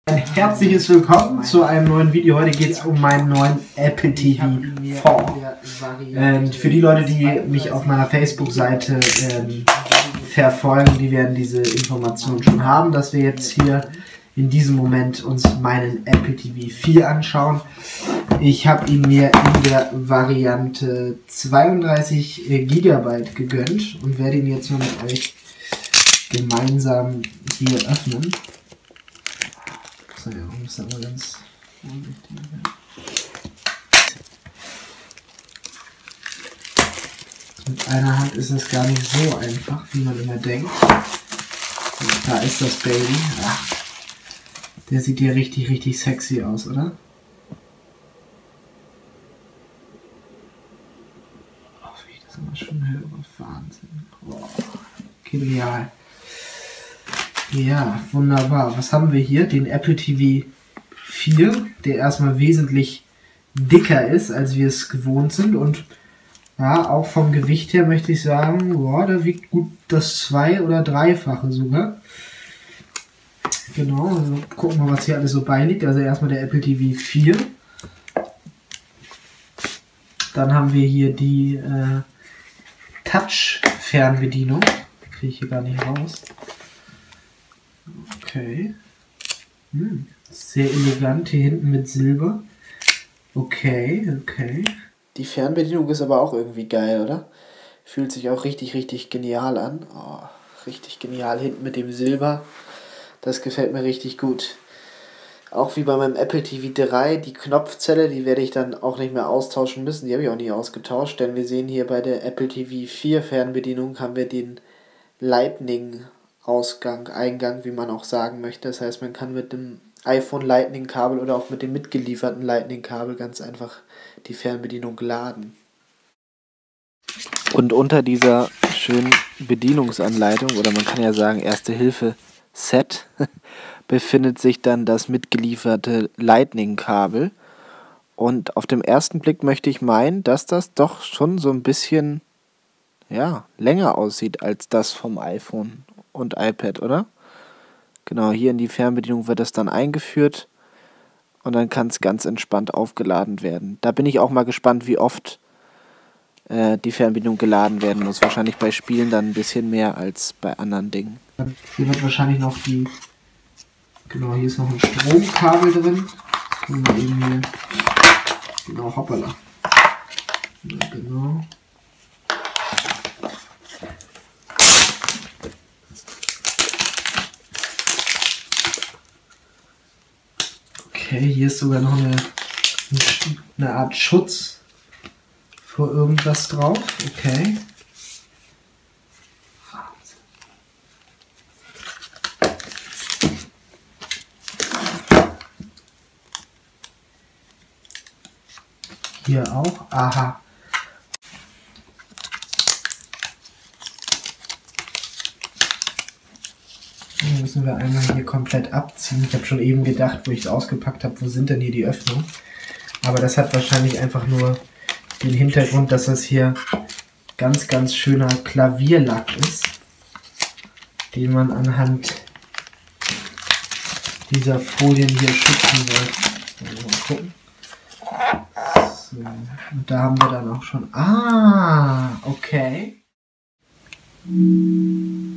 Ein herzliches Willkommen zu einem neuen Video. Heute geht es um meinen neuen Apple TV 4. Und für die Leute, die mich auf meiner Facebook-Seite verfolgen, die werden diese Informationen schon haben, dass wir jetzt hier in diesem Moment uns meinen Apple TV 4 anschauen. Ich habe ihn mir in der Variante 32 GB gegönnt und werde ihn jetzt mal mit euch gemeinsam hier öffnen. So, ja, muss aber ganz vorsichtig sein. Mit einer Hand ist es gar nicht so einfach, wie man immer denkt. Und da ist das Baby. Ach, der sieht ja richtig, richtig sexy aus, oder? Oh, wie ich das immer schon höre. Wahnsinn. Oh, genial. Ja, wunderbar. Was haben wir hier? Den Apple TV 4, der erstmal wesentlich dicker ist, als wir es gewohnt sind. Und ja, auch vom Gewicht her möchte ich sagen, boah, der wiegt gut das 2- oder 3-fache sogar. Genau, also gucken wir mal, was hier alles so beiliegt. Also erstmal der Apple TV 4. Dann haben wir hier die Touch-Fernbedienung. Kriege ich hier gar nicht raus. Okay. Sehr elegant hier hinten mit Silber. Okay. Die Fernbedienung ist aber auch irgendwie geil, oder? Fühlt sich auch richtig, richtig genial an. Oh, richtig genial hinten mit dem Silber. Das gefällt mir richtig gut. Auch wie bei meinem Apple TV 3, die Knopfzelle, die werde ich dann auch nicht mehr austauschen müssen. Die habe ich auch nicht ausgetauscht, denn wir sehen hier bei der Apple TV 4 Fernbedienung haben wir den Eingang, wie man auch sagen möchte. Das heißt, man kann mit dem iPhone Lightning-Kabel oder auch mit dem mitgelieferten Lightning-Kabel ganz einfach die Fernbedienung laden. Und unter dieser schönen Bedienungsanleitung, oder man kann ja sagen Erste-Hilfe-Set, befindet sich dann das mitgelieferte Lightning-Kabel. Und auf dem ersten Blick möchte ich meinen, dass das doch schon so ein bisschen länger aussieht als das vom iPhone und iPad, oder? Genau, hier in die Fernbedienung wird das dann eingeführt und dann kann es ganz entspannt aufgeladen werden. Da bin ich auch mal gespannt, wie oft die Fernbedienung geladen werden muss. Wahrscheinlich bei Spielen dann ein bisschen mehr als bei anderen Dingen. Hier wird wahrscheinlich noch genau, hier ist noch ein Stromkabel drin. Können wir eben hier, genau, hoppala. Ja, genau. Okay, hier ist sogar noch eine Art Schutz vor irgendwas drauf. Okay. Hier auch. Aha. Dann müssen wir einmal hier komplett abziehen. Ich habe schon eben gedacht, wo ich es ausgepackt habe, wo sind denn hier die Öffnungen? Aber das hat wahrscheinlich einfach nur den Hintergrund, dass das hier ganz, ganz schöner Klavierlack ist, den man anhand dieser Folien hier schützen soll. Mal gucken. So, und da haben wir dann auch schon... Ah, okay.